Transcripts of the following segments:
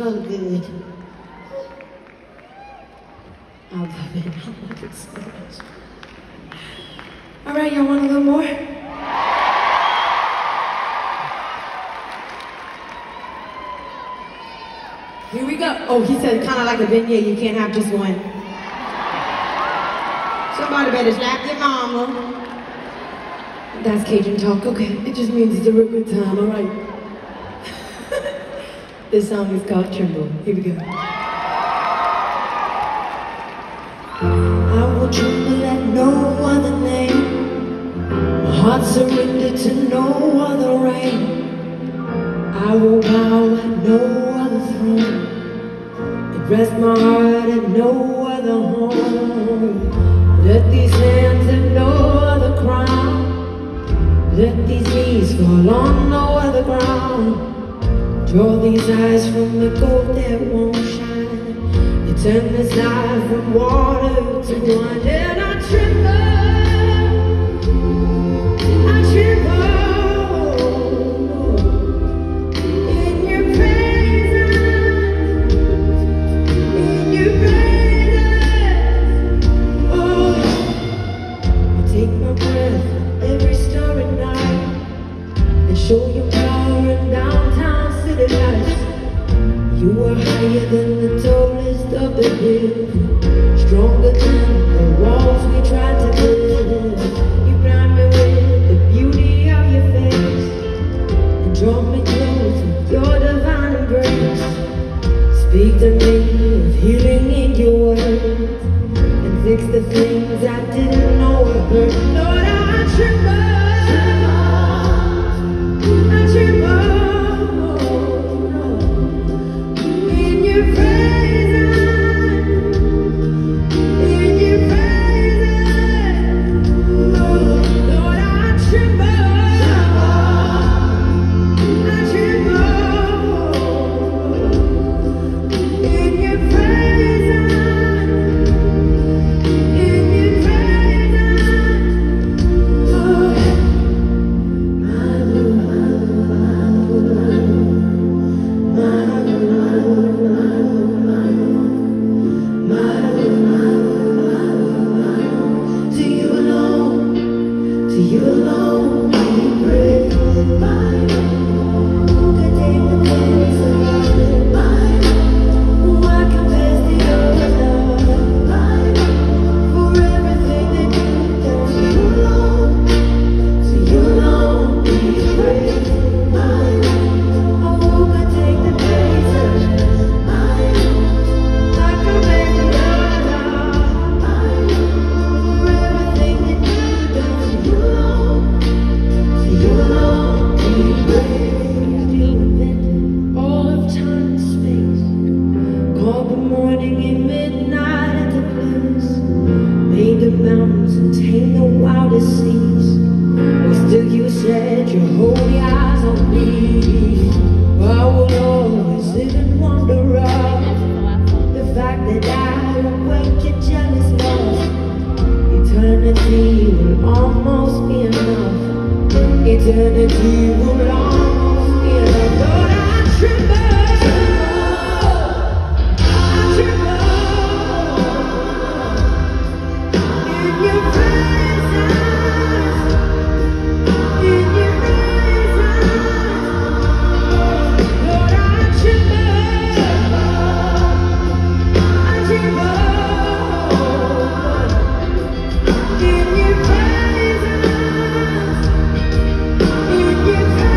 felt good. I love it. I love it so much. All right, y'all want a little more? Here we go. Oh, he said kind of like a vignette, you can't have just one. Somebody better slap their mama. That's Cajun talk, okay. It just means it's a real good time, all right. This song is called Tremble. Here we go. I will tremble at no other name. My heart surrendered to no other reign. I will bow at no other throne. And rest my heart at no other home. Let these hands have no other crown. Let these knees fall on no other ground. Draw these eyes from the gold that won't shine. You turn this eye from water to wine. And I tremble, in your presence, in your presence. Oh, you take my breath every starry night and show your power in downtown city lights. You are higher than the tallest of the hills, stronger than the walls we tried to build. You blind me with the beauty of your face and draw me close with your divine embrace. Speak to me of healing in your words and fix the things I didn't know were hurt. Lord, I tremble. Eternity will almost be enough. Lord, I tremble. I tremble in your presence, in your presence. Lord, I tremble. I tremble in your presence.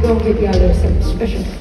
gonna give y'all a little something special.